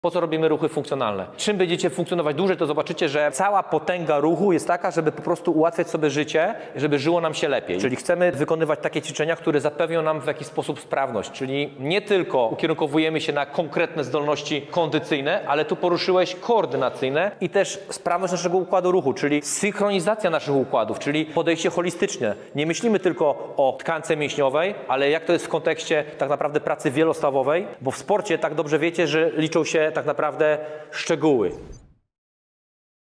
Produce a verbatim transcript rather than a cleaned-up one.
Po co robimy ruchy funkcjonalne? Czym będziecie funkcjonować dłużej, to zobaczycie, że cała potęga ruchu jest taka, żeby po prostu ułatwiać sobie życie, żeby żyło nam się lepiej. Czyli chcemy wykonywać takie ćwiczenia, które zapewnią nam w jakiś sposób sprawność. Czyli nie tylko ukierunkowujemy się na konkretne zdolności kondycyjne, ale tu poruszyłeś koordynacyjne i też sprawność naszego układu ruchu, czyli synchronizacja naszych układów, czyli podejście holistyczne. Nie myślimy tylko o tkance mięśniowej, ale jak to jest w kontekście tak naprawdę pracy wielostawowej, bo w sporcie tak dobrze wiecie, że liczą się tak naprawdę szczegóły.